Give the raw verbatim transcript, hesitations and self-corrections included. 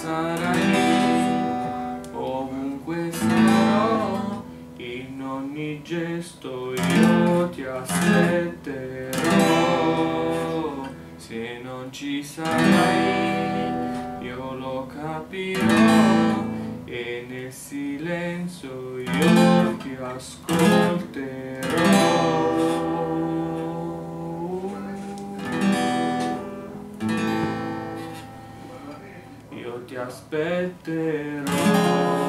sarai, ovunque sarò, in ogni gesto io ti aspetterò. Se non ci sarai, io lo capirò, e nel silenzio io ti ascolterò. Io ti aspetterò.